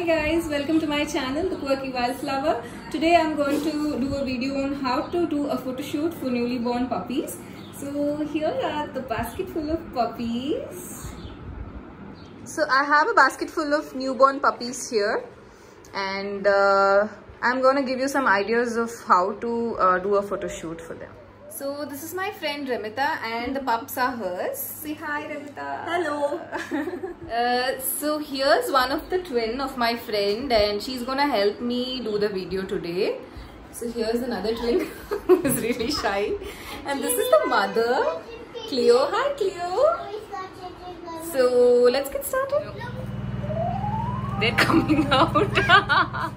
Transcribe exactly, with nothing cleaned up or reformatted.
guys, welcome to my channel The Quirky Wildflower. Today I'm going to do a video on how to do a photo shoot for newly born puppies. So here are the basket full of puppies. So I have a basket full of newborn puppies here, and uh, I'm going to give you some ideas of how to uh, do a photo shoot for them. So this is my friend Ramita, and the pups are hers. Say hi, Ramita. Hello. uh, so here's one of the twin of my friend, and she's gonna help me do the video today. So here's another twin who's really shy, and this is the mother, Cleo. Hi, Cleo. So let's get started. They're coming out.